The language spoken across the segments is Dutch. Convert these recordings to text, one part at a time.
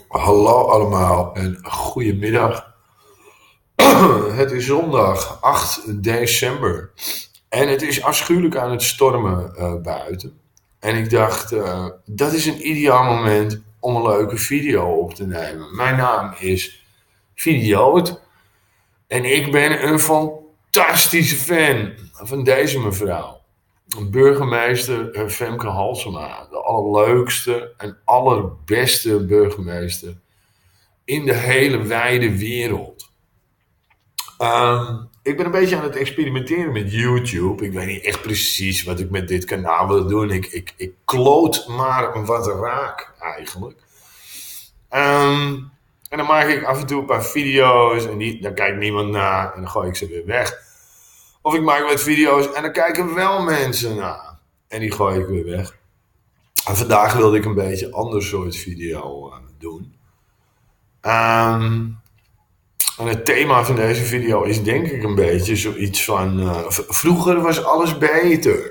Hallo allemaal en goedemiddag. Het is zondag 8 december en het is afschuwelijk aan het stormen buiten. En ik dacht, dat is een ideaal moment om een leuke video op te nemen. Mijn naam is Videoot en ik ben een fantastische fan van deze mevrouw. Burgemeester Femke Halsema, de allerleukste en allerbeste burgemeester in de hele wijde wereld. Ik ben een beetje aan het experimenteren met YouTube. Ik weet niet echt precies wat ik met dit kanaal wil doen. Ik kloot maar wat raak eigenlijk. En dan maak ik af en toe een paar video's en daar kijkt niemand naar en dan gooi ik ze weer weg. Of ik maak wat video's en dan kijken wel mensen naar en die gooi ik weer weg. En vandaag wilde ik een beetje een ander soort video doen. En het thema van deze video is denk ik een beetje zoiets van... vroeger was alles beter.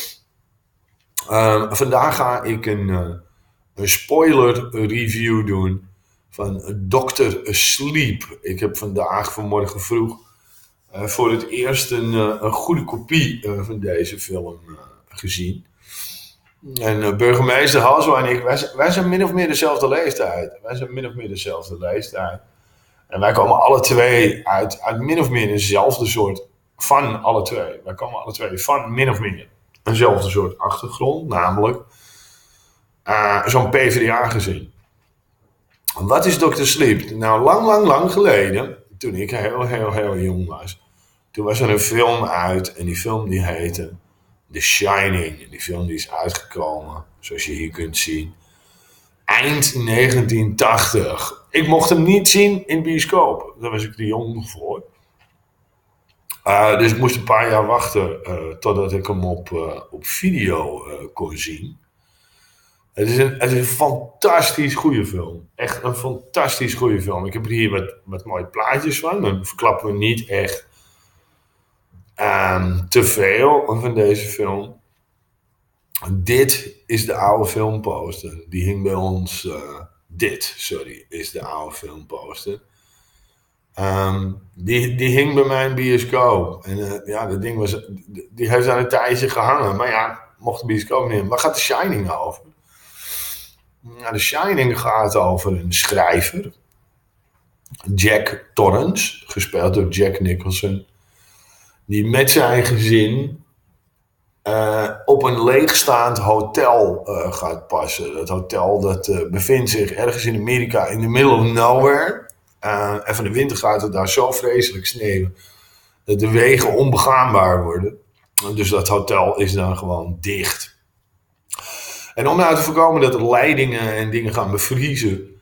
Vandaag ga ik een spoiler review doen van Dr. Sleep. Ik heb vanmorgen vroeg voor het eerst een goede kopie van deze film gezien. En burgemeester Halsema en ik, wij zijn min of meer dezelfde leeftijd. En wij komen alle twee uit min of meer eenzelfde soort... Van alle twee. Wij komen alle twee van min of meer eenzelfde soort achtergrond. Namelijk zo'n PvdA-gezin. Wat is Dr. Sleep? Nou, lang geleden, toen ik heel jong was... Toen was er een film uit en die film die heette The Shining. En die film die is uitgekomen, zoals je hier kunt zien... Eind 1980. Ik mocht hem niet zien in bioscoop. Daar was ik te jong voor. Dus ik moest een paar jaar wachten totdat ik hem op video kon zien. Het is een fantastisch goede film. Echt een fantastisch goede film. Ik heb er hier wat mooie plaatjes van. Dan verklappen we niet echt te veel van deze film. Dit is de oude filmposter. Die hing bij ons... is de oude filmposter. Die hing bij mijn bioscoop. En dat ding die heeft aan een tijdje gehangen. Maar ja, mocht de bioscoop niet in. Waar gaat The Shining over? Nou, The Shining gaat over een schrijver. Jack Torrance. Gespeeld door Jack Nicholson. Die met zijn gezin... op een leegstaand hotel gaat passen. Dat hotel dat bevindt zich ergens in Amerika in the middle of nowhere. En van de winter gaat het daar zo vreselijk sneeuwen dat de wegen onbegaanbaar worden. Dus dat hotel is dan gewoon dicht. En om nou te voorkomen dat er leidingen en dingen gaan bevriezen,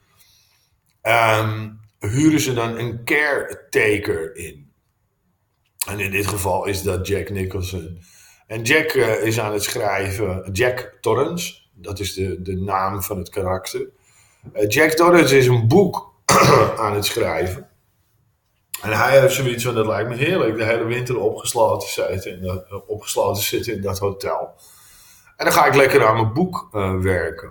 huren ze dan een caretaker in. En in dit geval is dat Jack Nicholson. En Jack is aan het schrijven... Jack Torrance, dat is de naam van het karakter. Jack Torrance is een boek aan het schrijven. En hij heeft zoiets van, dat lijkt me heerlijk, de hele winter opgesloten zitten in dat hotel. En dan ga ik lekker aan mijn boek werken.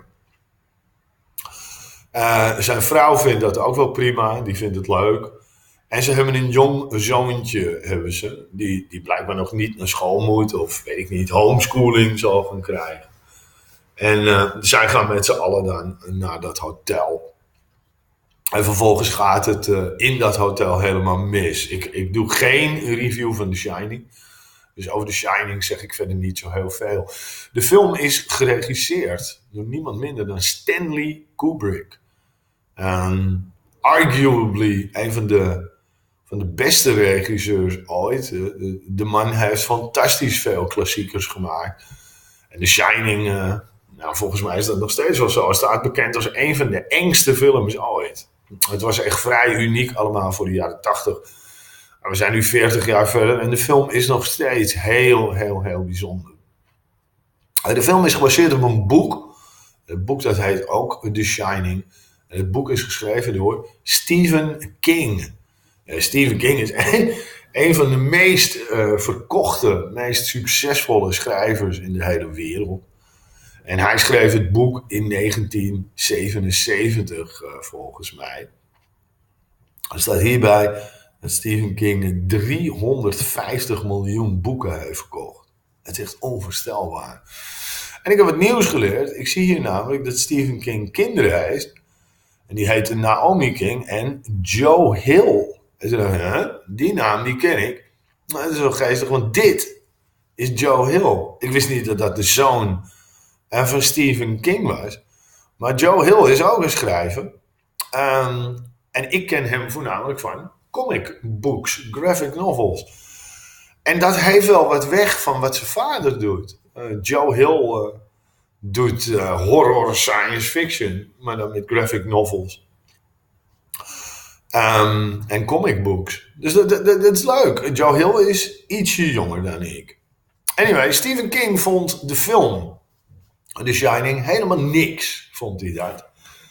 Zijn vrouw vindt dat ook wel prima, die vindt het leuk. En ze hebben een jong zoontje, die blijkbaar nog niet naar school moet, of weet ik niet, homeschooling zal gaan krijgen. En zij gaan met z'n allen dan naar dat hotel. En vervolgens gaat het in dat hotel helemaal mis. Ik doe geen review van The Shining. Dus over The Shining zeg ik verder niet zo heel veel. De film is geregisseerd door niemand minder dan Stanley Kubrick. Arguably een van de beste regisseurs ooit. De man heeft fantastisch veel klassiekers gemaakt. En The Shining, volgens mij is dat nog steeds wel zo. Het staat bekend als een van de engste films ooit. Het was echt vrij uniek allemaal voor de jaren 80. Maar we zijn nu 40 jaar verder en de film is nog steeds heel bijzonder. De film is gebaseerd op een boek. Het boek dat heet ook The Shining. En het boek is geschreven door Stephen King. Stephen King is een van de meest verkochte, meest succesvolle schrijvers in de hele wereld. En hij schreef het boek in 1977, volgens mij. Er staat hierbij dat Stephen King 350 miljoen boeken heeft verkocht. Het is echt onvoorstelbaar. En ik heb wat nieuws geleerd. Ik zie hier namelijk dat Stephen King kinderen heeft. En die heten Naomi King en Joe Hill. En ze dachten, die naam die ken ik. Nou, dat is wel geestig, want dit is Joe Hill. Ik wist niet dat dat de zoon van Stephen King was. Maar Joe Hill is ook een schrijver. En ik ken hem voornamelijk van comic books, graphic novels. En dat heeft wel wat weg van wat zijn vader doet. Joe Hill doet horror science fiction, maar dan met graphic novels. En comic books. Dus dat is leuk. Joe Hill is ietsje jonger dan ik. Anyway, Stephen King vond de film The Shining helemaal niks, vond hij dat.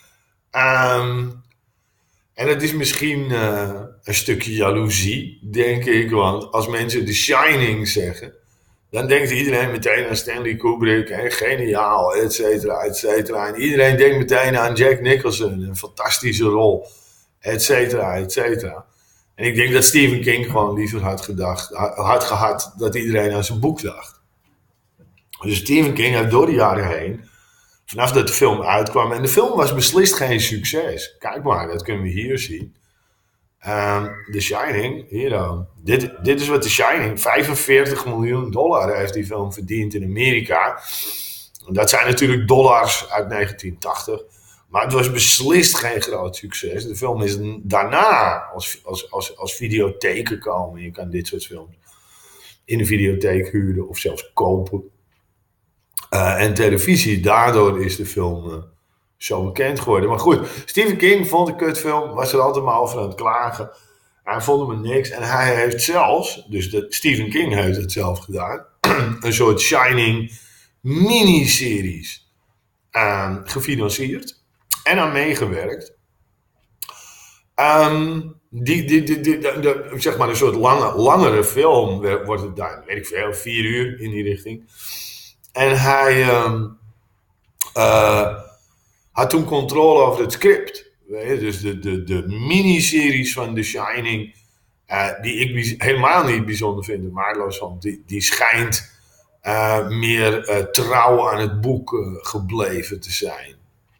En het is misschien een stukje jaloezie, denk ik. Want als mensen The Shining zeggen, dan denkt iedereen meteen aan Stanley Kubrick. En geniaal, et cetera, et cetera. En iedereen denkt meteen aan Jack Nicholson. Een fantastische rol, et cetera, et cetera. En ik denk dat Stephen King gewoon liever had gehad dat iedereen aan zijn boek dacht. Dus Stephen King heeft door de jaren heen, vanaf dat de film uitkwam, en de film was beslist geen succes. Kijk maar, dat kunnen we hier zien. The Shining, hier dan. Dit is wat The Shining, $45 miljoen heeft die film verdiend in Amerika. Dat zijn natuurlijk dollars uit 1980. Maar het was beslist geen groot succes. De film is daarna als videotheek gekomen. Je kan dit soort films in de videotheek huren of zelfs kopen. En televisie, daardoor is de film zo bekend geworden. Maar goed, Stephen King vond een kutfilm, was er altijd maar over aan het klagen. Hij vond hem niks en hij heeft zelfs, dus Stephen King heeft het zelf gedaan, een soort Shining miniseries gefinancierd en aan meegewerkt. Zeg maar een soort langere film wordt het daar, weet ik veel, 4 uur in die richting. En hij had toen controle over het script. Dus de miniseries van The Shining, die ik helemaal niet bijzonder vind, waardeloos vond, die schijnt meer trouw aan het boek gebleven te zijn.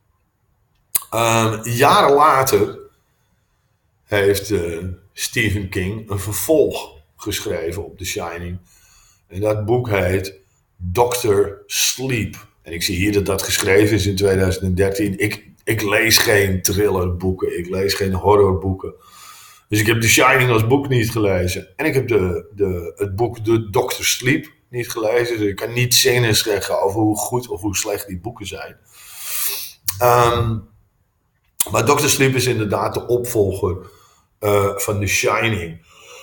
Jaren later heeft Stephen King een vervolg geschreven op The Shining. En dat boek heet Dr. Sleep. En ik zie hier dat geschreven is in 2013. Ik lees geen thrillerboeken. Ik lees geen horrorboeken. Dus ik heb The Shining als boek niet gelezen. En ik heb het boek Dr. Sleep niet gelezen. Dus ik kan niet zinnen zeggen over hoe goed of hoe slecht die boeken zijn. Maar Dr. Sleep is inderdaad de opvolger van The Shining.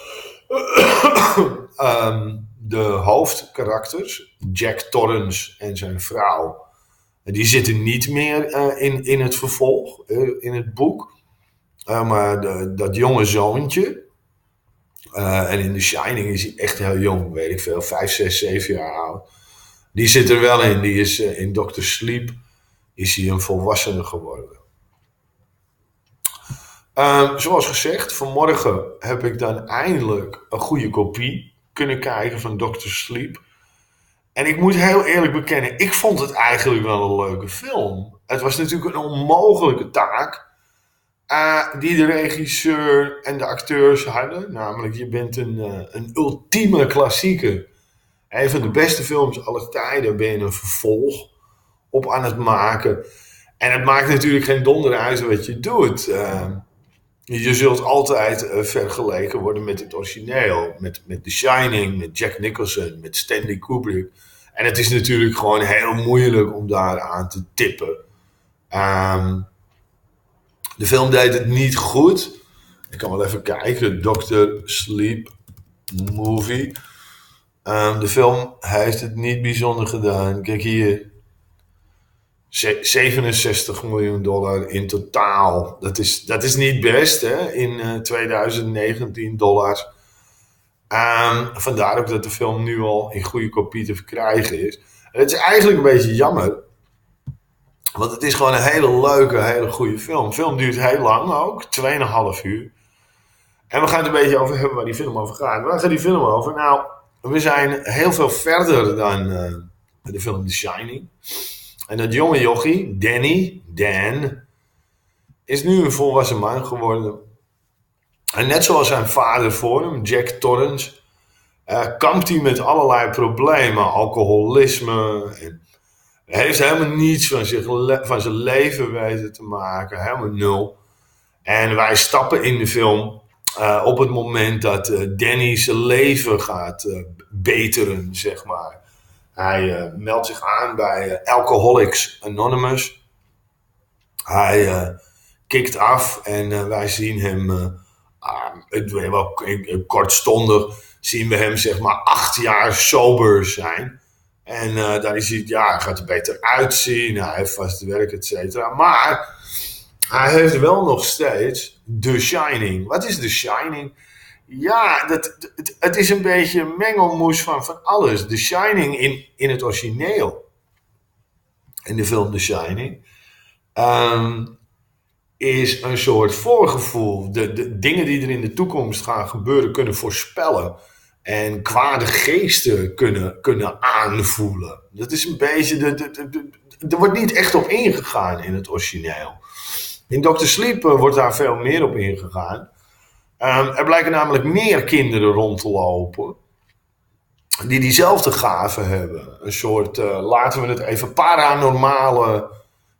De hoofdkarakters, Jack Torrance en zijn vrouw, die zitten niet meer in het vervolg, in het boek. Maar dat jonge zoontje, en in The Shining is hij echt heel jong, weet ik veel, 5, 6, 7 jaar oud. Die zit er wel in, die is in Dr. Sleep, is hij een volwassene geworden. Zoals gezegd, vanmorgen heb ik dan eindelijk een goede kopie kunnen kijken van Dr. Sleep. En ik moet heel eerlijk bekennen, ik vond het eigenlijk wel een leuke film. Het was natuurlijk een onmogelijke taak die de regisseur en de acteurs hadden. Namelijk, je bent een ultieme klassieker. Een van de beste films aller tijden ben je een vervolg op aan het maken. En het maakt natuurlijk geen donder uit wat je doet. Je zult altijd vergeleken worden met het origineel. Met The Shining, met Jack Nicholson, met Stanley Kubrick. En het is natuurlijk gewoon heel moeilijk om daar aan te tippen. De film deed het niet goed. Ik kan wel even kijken. Dr. Sleep movie. De film heeft het niet bijzonder gedaan. Kijk hier. $67 miljoen in totaal. Dat is niet best, hè? In 2019 dollars. Vandaar ook dat de film nu al in goede kopie te verkrijgen is. En het is eigenlijk een beetje jammer. Want het is gewoon een hele leuke, hele goede film. De film duurt heel lang ook, 2,5 uur. En we gaan het een beetje over hebben waar die film over gaat. Waar gaat die film over? Nou, we zijn heel veel verder dan de film The Shining. En dat jonge jochie, Dan, is nu een volwassen man geworden. En net zoals zijn vader voor hem, Jack Torrance, kampt hij met allerlei problemen. Alcoholisme. En hij heeft helemaal niets van zijn leven weten te maken. Helemaal nul. En wij stappen in de film op het moment dat Danny zijn leven gaat beteren, zeg maar. Hij meldt zich aan bij Alcoholics Anonymous. Hij kikt af en wij zien hem, kortstondig, zien we hem zeg maar 8 jaar sober zijn. En daar is hij, hij gaat er beter uitzien, hij heeft vast werk, et cetera. Maar hij heeft wel nog steeds The Shining. Wat is The Shining? Ja, het is een beetje een mengelmoes van alles. The Shining in het origineel, in de film The Shining, is een soort voorgevoel. De dingen die er in de toekomst gaan gebeuren kunnen voorspellen. En kwade geesten kunnen aanvoelen. Dat is een beetje... Er wordt niet echt op ingegaan in het origineel. In Dr. Sleep wordt daar veel meer op ingegaan. Er blijken namelijk meer kinderen rond te lopen die diezelfde gaven hebben. Een soort, laten we het even, paranormale,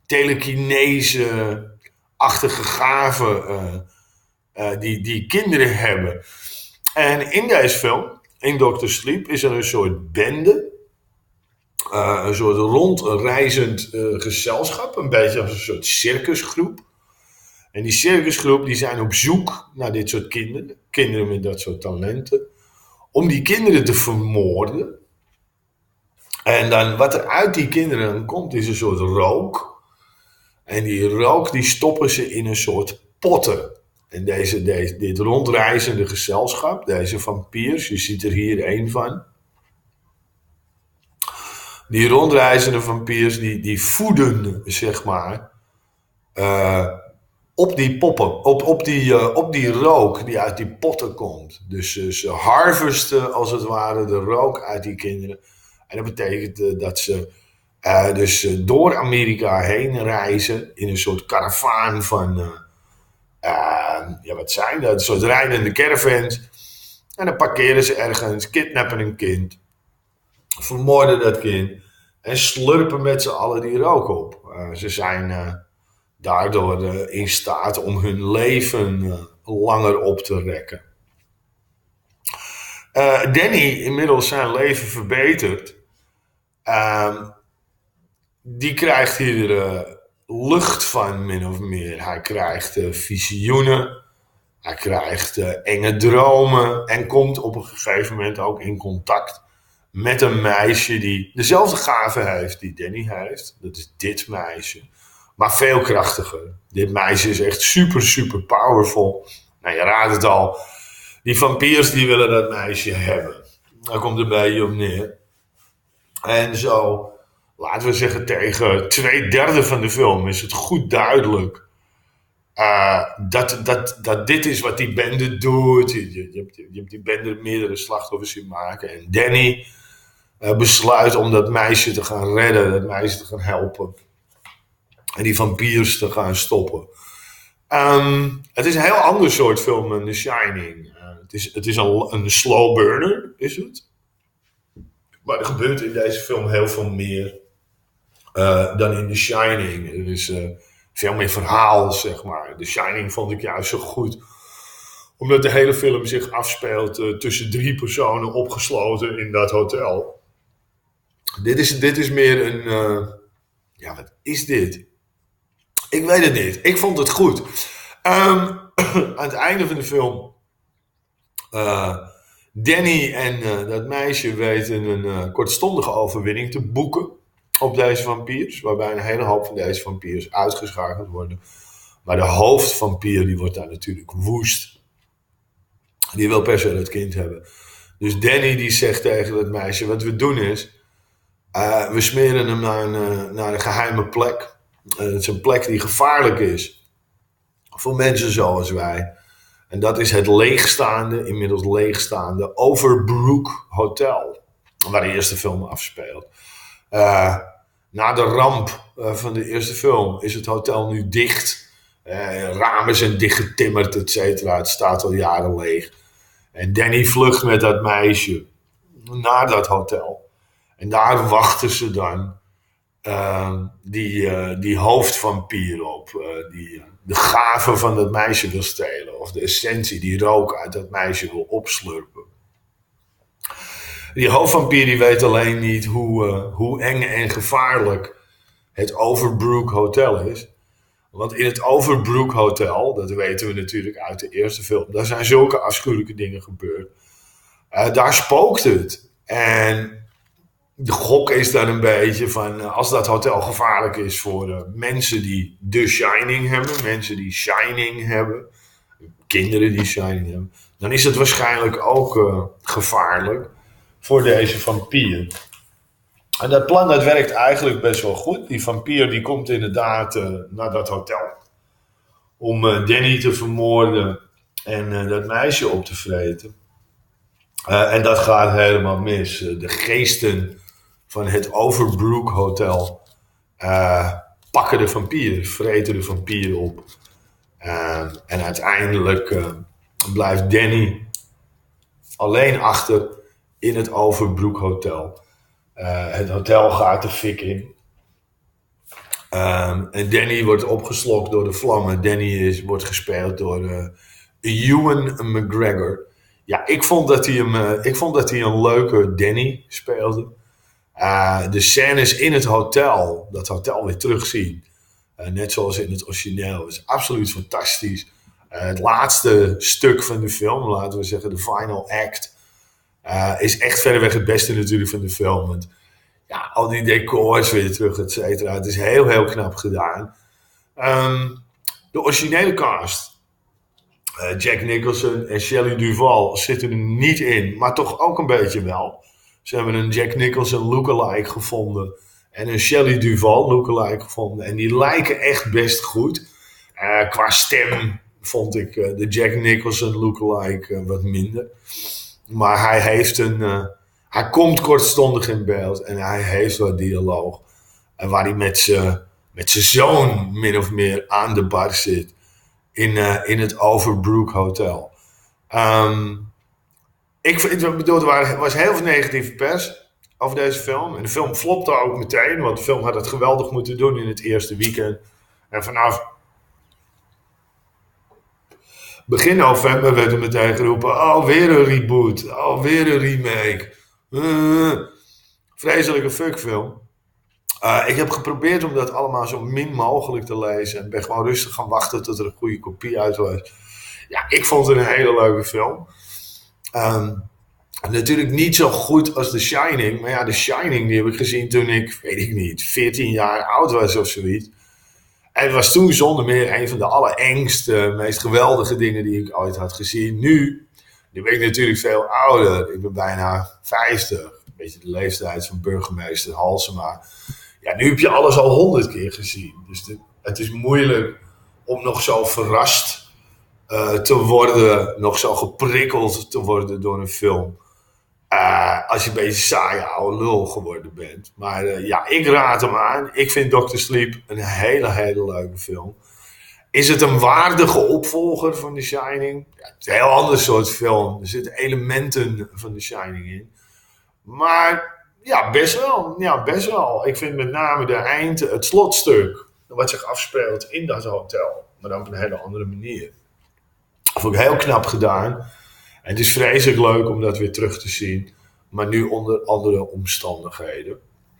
telekinese-achtige gaven die kinderen hebben. En in deze film, in Dr. Sleep, is er een soort bende. Een soort rondreizend gezelschap. Een beetje als een soort circusgroep. En die circusgroep die zijn op zoek naar dit soort kinderen. Kinderen met dat soort talenten. Om die kinderen te vermoorden. En dan wat er uit die kinderen komt is een soort rook. En die rook die stoppen ze in een soort potten. En dit rondreizende gezelschap, deze vampiers, je ziet er hier één van. Die rondreizende vampiers die voeden, zeg maar, op die poppen, op die rook die uit die potten komt. Dus ze harvesten als het ware de rook uit die kinderen. En dat betekent dat ze dus door Amerika heen reizen in een soort karavaan van, wat zijn dat? Een soort rijdende caravans. En dan parkeren ze ergens, kidnappen een kind, vermoorden dat kind en slurpen met z'n allen die rook op. Ze zijn daardoor in staat om hun leven langer op te rekken. Danny, inmiddels zijn leven verbeterd, die krijgt hier lucht van, min of meer. Hij krijgt visioenen, hij krijgt enge dromen en komt op een gegeven moment ook in contact met een meisje die dezelfde gaven heeft die Danny heeft. Dat is dit meisje. Maar veel krachtiger. Dit meisje is echt super, super powerful. Nou, je raadt het al. Die vampiers die willen dat meisje hebben. Daar komt het een beetje op neer. En zo, laten we zeggen tegen 2/3 van de film is het goed duidelijk dat dit is wat die bende doet. Je hebt die bende meerdere slachtoffers zien maken. En Danny besluit om dat meisje te gaan redden. Dat meisje te gaan helpen. En die vampiers te gaan stoppen. Het is een heel ander soort film dan The Shining. Het is een slow burner, is het. Maar er gebeurt in deze film heel veel meer dan in The Shining. Er is veel meer verhaal, zeg maar. The Shining vond ik juist zo goed. Omdat de hele film zich afspeelt tussen 3 personen opgesloten in dat hotel. Dit is meer een... wat is dit? Ik weet het niet. Ik vond het goed. Aan het einde van de film... Danny en dat meisje weten een kortstondige overwinning te boeken op deze vampiers. Waarbij een hele hoop van deze vampiers uitgeschakeld worden. Maar de hoofdvampier die wordt daar natuurlijk woest. Die wil per se dat kind hebben. Dus Danny die zegt tegen dat meisje, wat we doen is... we smeren hem naar een geheime plek. Het is een plek die gevaarlijk is voor mensen zoals wij. En dat is het inmiddels leegstaande Overbrook Hotel, waar de eerste film afspeelt. Na de ramp van de eerste film is het hotel nu dicht. Ramen zijn dichtgetimmerd, et cetera. Het staat al jaren leeg. En Danny vlucht met dat meisje naar dat hotel. En daar wachten ze dan die hoofdvampier op. Die de gave van dat meisje wil stelen. Of de essentie, die rook uit dat meisje wil opslurpen. Die hoofdvampier die weet alleen niet hoe eng en gevaarlijk het Overbrook Hotel is. Want in het Overbrook Hotel, dat weten we natuurlijk uit de eerste film, daar zijn zulke afschuwelijke dingen gebeurd. Daar spookt het. En de gok is dan een beetje van, als dat hotel gevaarlijk is voor mensen die The Shining hebben, mensen die Shining hebben, kinderen die Shining hebben, dan is het waarschijnlijk ook gevaarlijk voor deze vampier. En dat plan dat werkt eigenlijk best wel goed. Die vampier die komt inderdaad naar dat hotel om Danny te vermoorden en dat meisje op te vreten. En dat gaat helemaal mis. De geesten van het Overbrook Hotel pakken de vampier, vreten de vampier op. En uiteindelijk blijft Danny alleen achter in het Overbrook Hotel. Het hotel gaat de fik in. En Danny wordt opgeslokt door de vlammen. Danny wordt gespeeld door Ewan McGregor. Ja, ik vond dat hij een leuke Danny speelde. De scènes in het hotel, dat hotel weer terugzien. Net zoals in het origineel, is absoluut fantastisch. Het laatste stuk van de film, laten we zeggen de final act, is echt verreweg het beste natuurlijk van de film. Want ja, al die decors weer terug, et cetera. Het is heel, heel knap gedaan. De originele cast. Jack Nicholson en Shelley Duvall zitten er niet in, maar toch ook een beetje wel. Ze hebben een Jack Nicholson lookalike gevonden en een Shelley Duvall lookalike gevonden. En die lijken echt best goed. Qua stem vond ik de Jack Nicholson lookalike wat minder. Maar hij komt kortstondig in beeld en hij heeft wat dialoog. En waar hij met zijn zoon min of meer aan de bar zit. In het Overbrook Hotel. Er was heel veel negatieve pers over deze film. En de film flopte ook meteen, want de film had het geweldig moeten doen in het eerste weekend. En vanaf begin november werd er meteen geroepen, oh, weer een reboot. Oh, weer een remake. Vreselijke fuckfilm. Ik heb geprobeerd om dat allemaal zo min mogelijk te lezen. En ben gewoon rustig gaan wachten tot er een goede kopie uit was. Ja, ik vond het een hele leuke film. Natuurlijk niet zo goed als The Shining. Maar ja, The Shining die heb ik gezien toen ik, weet ik niet, 14 jaar oud was of zoiets. En het was toen zonder meer een van de allerengste, meest geweldige dingen die ik ooit had gezien. Nu ben ik natuurlijk veel ouder. Ik ben bijna 50. Een beetje de leeftijd van burgemeester Halsema. Ja, nu heb je alles al 100 keer gezien. Dus het is moeilijk om nog zo verrast te worden, nog zo geprikkeld te worden door een film. Als je een beetje saaie oude lul geworden bent. Maar ja, ik raad hem aan. Ik vind Dr. Sleep een hele, hele leuke film. Is het een waardige opvolger van The Shining? Ja, het is een heel ander soort film. Er zitten elementen van The Shining in. Maar ja, best wel. Ja, best wel. Ik vind met name het slotstuk, wat zich afspeelt in dat hotel. Maar dan op een hele andere manier. Dat vond ik heel knap gedaan. En het is vreselijk leuk om dat weer terug te zien. Maar nu onder andere omstandigheden.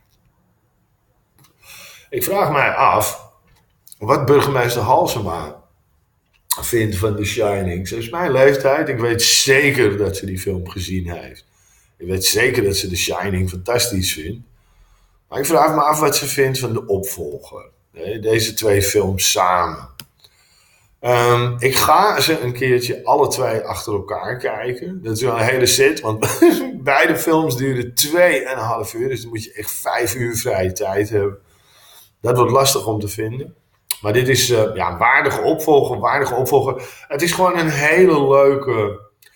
Ik vraag mij af wat burgemeester Halsema vindt van The Shining. Ze is mijn leeftijd. Ik weet zeker dat ze die film gezien heeft. Ik weet zeker dat ze The Shining fantastisch vindt. Maar ik vraag me af wat ze vindt van de opvolger. Deze twee films samen. Ik ga ze een keertje alle twee achter elkaar kijken. Dat is wel een hele set, want beide films duren 2,5 uur. Dus dan moet je echt 5 uur vrije tijd hebben. Dat wordt lastig om te vinden. Maar dit is een waardige opvolger. Het is gewoon een hele leuke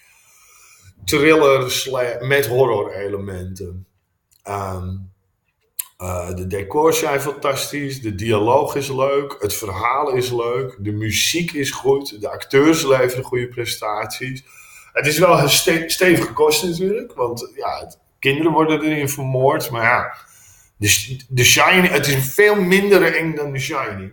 thriller met horror elementen. De decors zijn fantastisch, de dialoog is leuk, het verhaal is leuk, de muziek is goed, de acteurs leveren goede prestaties. Het is wel een stevige kost natuurlijk, want kinderen worden erin vermoord, maar ja, The Shining, het is veel minder eng dan The Shining.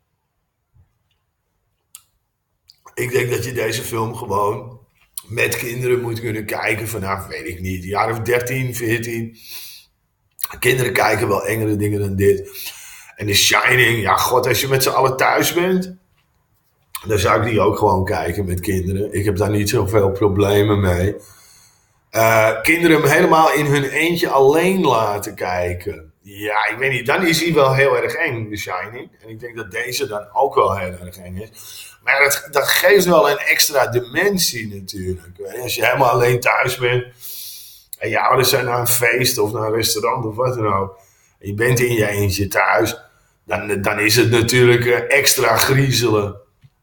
Ik denk dat je deze film gewoon met kinderen moet kunnen kijken vanaf, weet ik niet, jaar of 13, 14. Kinderen kijken wel engere dingen dan dit. En The Shining, als je met z'n allen thuis bent, dan zou ik die ook gewoon kijken met kinderen. Ik heb daar niet zoveel problemen mee. Kinderen hem helemaal in hun eentje alleen laten kijken. Ja, ik weet niet, dan is hij wel heel erg eng, The Shining. En ik denk dat deze dan ook wel heel erg eng is. Maar dat geeft wel een extra dimensie natuurlijk. Als je helemaal alleen thuis bent en je ouders zijn naar een feest of naar een restaurant of wat dan ook. En je bent in je eentje thuis. Dan is het natuurlijk extra griezelen.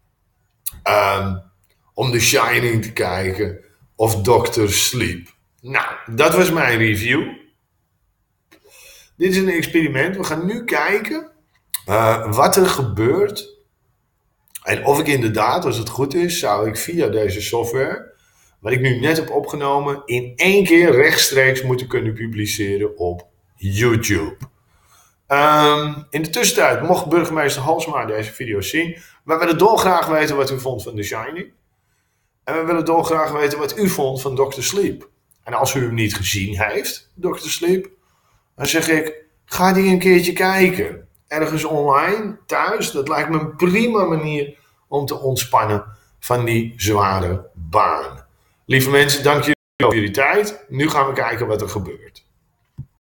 Om The Shining te kijken. Of Dr. Sleep. Nou, dat was mijn review. Dit is een experiment. We gaan nu kijken wat er gebeurt. En of ik inderdaad, als het goed is, zou ik via deze software, wat ik nu net heb opgenomen, in 1 keer rechtstreeks moeten kunnen publiceren op YouTube. In de tussentijd mocht burgemeester Halsema deze video's zien. We willen dolgraag weten wat u vond van The Shining. En we willen dolgraag weten wat u vond van Dr. Sleep. En als u hem niet gezien heeft, Dr. Sleep, dan zeg ik, ga die een keertje kijken. Ergens online, thuis, dat lijkt me een prima manier om te ontspannen van die zware baan. Lieve mensen, dank jullie voor jullie tijd. Nu gaan we kijken wat er gebeurt.